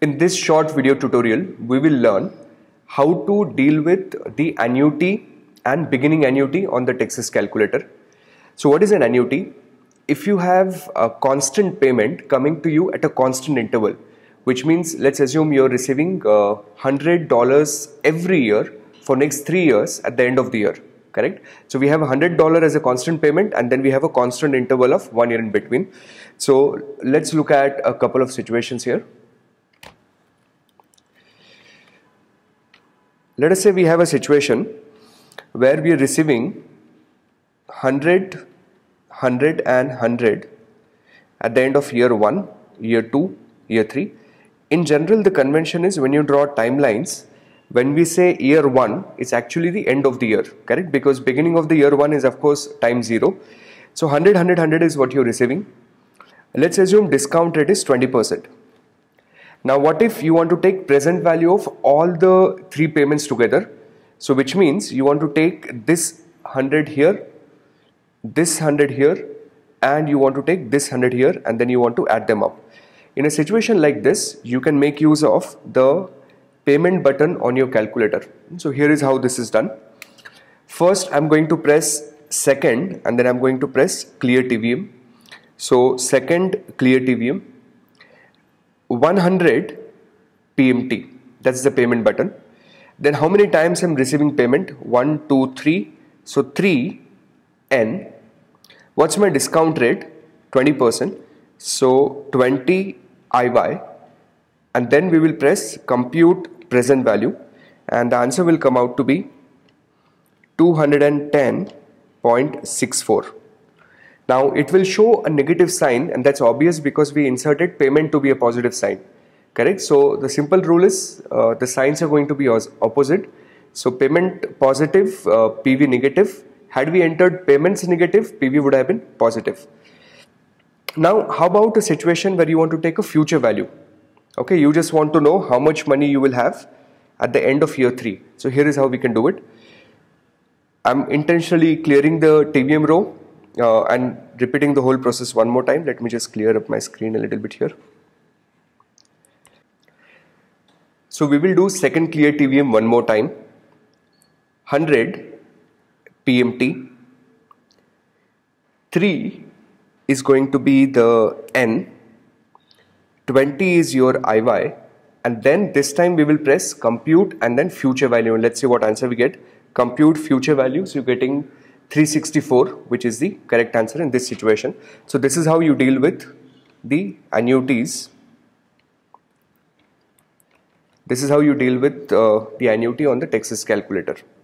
In this short video tutorial, we will learn how to deal with the annuity and beginning annuity on the Texas calculator. So what is an annuity? If you have a constant payment coming to you at a constant interval, which means let's assume you're receiving $100 every year for next 3 years at the end of the year, correct? So we have $100 as a constant payment, and then we have a constant interval of 1 year in between. So let's look at a couple of situations here. Let us say we have a situation where we are receiving 100, 100 and 100 at the end of year 1, year 2, year 3. In general, the convention is when you draw timelines, when we say year 1, it's actually the end of the year, correct? Because beginning of the year 1 is of course time 0. So 100, 100, 100 is what you're receiving. Let's assume discount rate is 20%. Now what if you want to take present value of all the 3 payments together? So which means you want to take this 100 here, this 100 here, and you want to take this 100 here, and then you want to add them up. In a situation like this, you can make use of the payment button on your calculator. So here is how this is done. First I'm going to press second, and then I'm going to press clear TVM. So second clear TVM, 100 PMT, that's the payment button. Then how many times I'm receiving payment? 1, 2, 3. So 3 N. What's my discount rate? 20%. So 20 IY. And then we will press compute present value, and the answer will come out to be 210.64. Now it will show a negative sign, and that's obvious because we inserted payment to be a positive sign, correct? So the simple rule is the signs are going to be opposite. So payment positive, PV negative. Had we entered payments negative, PV would have been positive. Now how about a situation where you want to take a future value? Okay, you just want to know how much money you will have at the end of year 3. So here is how we can do it. I'm intentionally clearing the TVM row and repeating the whole process one more time. Let me just clear up my screen a little bit here. So we will do second clear TVM one more time. 100 PMT, 3 is going to be the N, 20 is your IY, and then this time we will press compute and then future value, and let's see what answer we get. Compute future value, so you're getting 364, which is the correct answer in this situation. So this is how you deal with the annuities. This is how you deal with the annuity on the Texas calculator.